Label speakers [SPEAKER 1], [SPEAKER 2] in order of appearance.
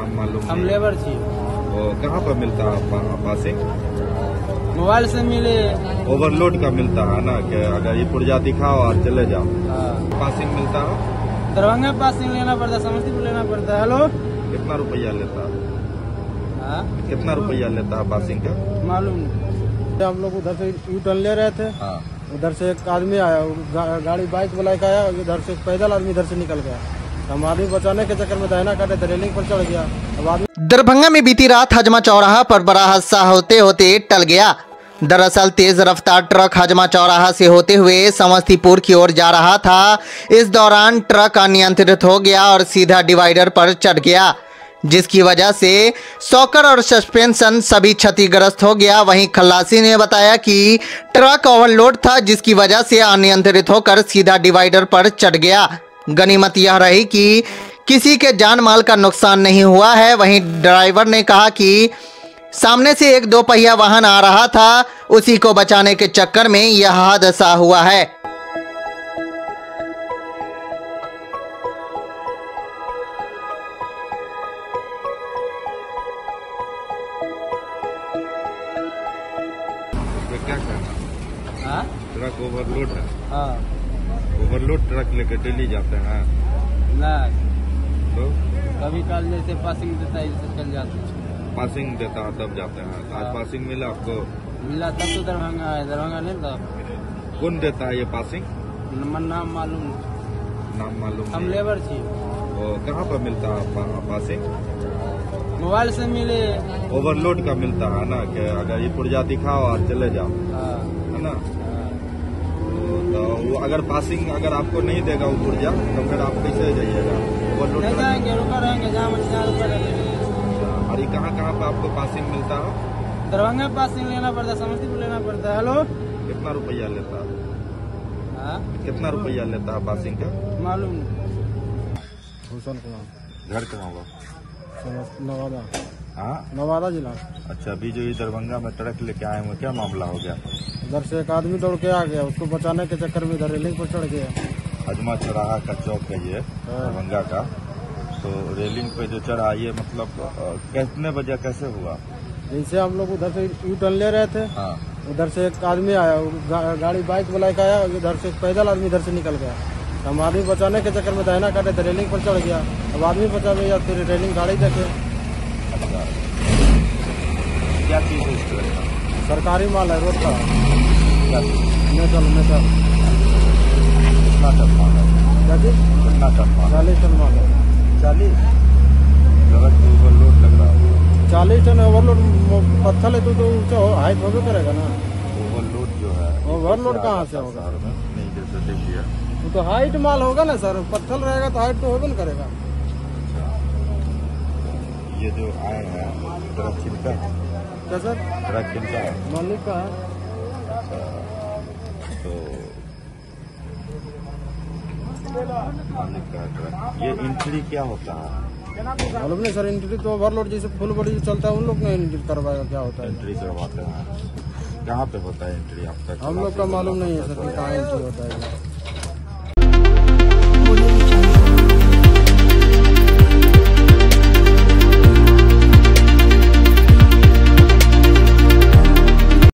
[SPEAKER 1] नाम मालूम
[SPEAKER 2] हम
[SPEAKER 1] नहीं।
[SPEAKER 2] लेबर छी।
[SPEAKER 1] वो कहाँ पर मिलता है पासिंग?
[SPEAKER 2] मोबाइल से मिले।
[SPEAKER 1] ओवरलोड का मिलता है ना, कि अगर ये पुर्जा दिखाओ और चले जाओ। पासिंग मिलता है।
[SPEAKER 2] दरभंगा पासिंग लेना पड़ता है, समस्तीपुर लेना पड़ता है। हेलो,
[SPEAKER 1] कितना रुपया लेता है? कितना रुपया लेता है पासिंग का?
[SPEAKER 2] मालूम नहीं। हम लोग उधर से यू टर्न ले रहे थे। उधर से एक आदमी आया, गाड़ी बाइक वाला एक आया, इधर से एक पैदल आदमी इधर से निकल गया। हम आदमी बचाने के चक्कर में दाहिना काटे, रेलिंग पर चढ़ गया। अब आदमी
[SPEAKER 3] दरभंगा में बीती रात हजमा चौराहा पर बड़ा हादसा होते होते टल गया। दरअसल तेज रफ्तार ट्रक हजमा चौराहा से होते हुए समस्तीपुर की ओर जा रहा था। इस दौरान ट्रक अनियंत्रित हो गया और सीधा डिवाइडर पर चढ़ गया, जिसकी वजह से सॉकर और सस्पेंशन सभी क्षतिग्रस्त हो गया। वहीं खल्लासी ने बताया कि ट्रक ओवरलोड था, जिसकी वजह से अनियंत्रित होकर सीधा डिवाइडर पर चढ़ गया। गनीमत यह रही कि किसी के जान माल का नुकसान नहीं हुआ है। वहीं ड्राइवर ने कहा कि सामने से एक दो पहिया वाहन आ रहा था, उसी को बचाने के चक्कर में यह हादसा हुआ है।
[SPEAKER 1] क्या कहना? ट्रक ओवरलोड है।
[SPEAKER 2] हाँ।
[SPEAKER 1] ओवरलोड ट्रक लेकर डेली जाते हैं
[SPEAKER 2] ना,
[SPEAKER 1] तो
[SPEAKER 2] कभी काल जैसे पासिंग देता है जैसे चल जाते हैं।
[SPEAKER 1] पासिंग देता है तब जाते हैं। आज पासिंग मिला आपको?
[SPEAKER 2] मिला तब तो दरभंगा है, दरभंगा नहीं था।
[SPEAKER 1] कौन देता है ये पासिंग?
[SPEAKER 2] नाम मालूम नहीं।
[SPEAKER 1] नाम मालूम
[SPEAKER 2] हम
[SPEAKER 1] नहीं।
[SPEAKER 2] लेबर छी।
[SPEAKER 1] वो कहाँ पर मिलता है पासिंग?
[SPEAKER 2] मोबाइल से मिले।
[SPEAKER 1] ओवरलोड का मिलता है ना, कि अगर ये पुर्जा दिखाओ और चले जाओ, है ना। तो वो अगर पासिंग अगर आपको नहीं देगा वो पुर्जा, तो फिर आप कैसे जाइएगा? ओवरलोड
[SPEAKER 2] नहीं जाएंगे, रुका रहेंगे जहाँ रुका रहेंगे।
[SPEAKER 1] और ये कहाँ पर आपको पासिंग मिलता है?
[SPEAKER 2] दरभंगा पासिंग लेना पड़ता है, समस्तीपुर लेना पड़ता है। हेलो,
[SPEAKER 1] कितना रुपया लेता है? कितना रुपया लेता है पासिंग का?
[SPEAKER 2] मालूम नहीं।
[SPEAKER 4] भूषण कुमार।
[SPEAKER 1] घर कहाँ हुआ?
[SPEAKER 4] नवादा।
[SPEAKER 1] हाँ,
[SPEAKER 4] नवादा जिला।
[SPEAKER 1] अच्छा, अभी जो ये दरभंगा में ट्रक लेके आए हुए, क्या मामला हो गया?
[SPEAKER 4] उधर से एक आदमी दौड़ के आ गया, उसको बचाने के चक्कर में इधर रेलिंग पर चढ़ गया।
[SPEAKER 1] हजमा चौराहा का चौक है ये दरभंगा का। तो रेलिंग पे जो चढ़ा, ये मतलब कितने बजे कैसे हुआ?
[SPEAKER 4] जैसे हम लोग उधर से यू टर्न ले रहे थे। उधर से एक आदमी आया, गाड़ी बाइक वाला एक आया, इधर से एक पैदल आदमी इधर से निकल गया। हम आदमी बचाने के चक्कर में दाहिना काटे, रेलिंग पर चढ़ गया। अब आदमी बचा या फिर रेलिंग गाड़ी देखे।
[SPEAKER 1] अच्छा, क्या चीज है इस ट्रक का?
[SPEAKER 4] सरकारी माल है, रोड का।
[SPEAKER 1] क्या चीज?
[SPEAKER 4] मेटल।
[SPEAKER 1] कितना टन माल है? कितना टन माल?
[SPEAKER 4] 40 टन माल है।
[SPEAKER 1] 40? ट्रक ओवरलोड लग रहा है।
[SPEAKER 4] 40 टन ओवरलोड पत्थर है तो ऊंचा हाइट होगा करेगा ना।
[SPEAKER 1] ओवरलोड जो है,
[SPEAKER 4] ओवरलोड कहाँ से होगा?
[SPEAKER 1] नहीं, जैसे देखिए,
[SPEAKER 4] वो तो हाइट माल होगा ना सर, पत्थर रहेगा तो हाइट तो होगा ना करेगा।
[SPEAKER 1] ये जो आए हैं ट्रक किनका है?
[SPEAKER 4] क्या सर?
[SPEAKER 1] ट्रक किनका है?
[SPEAKER 4] मालिक का है।
[SPEAKER 1] तो मालिक का ट्रक। ये एंट्री क्या होता है?
[SPEAKER 4] मालूम नहीं सर, एंट्री तो ओवरलोड जैसे फुल बॉडी चलता है उन लोग ने एंट्री करवाएगा, क्या होता है?
[SPEAKER 1] एंट्री करवाते हैं। कहाँ पे होता है एंट्री आप तक?
[SPEAKER 4] हम लोग का मालूम नहीं है सर, कहाँ एंट्री होता है।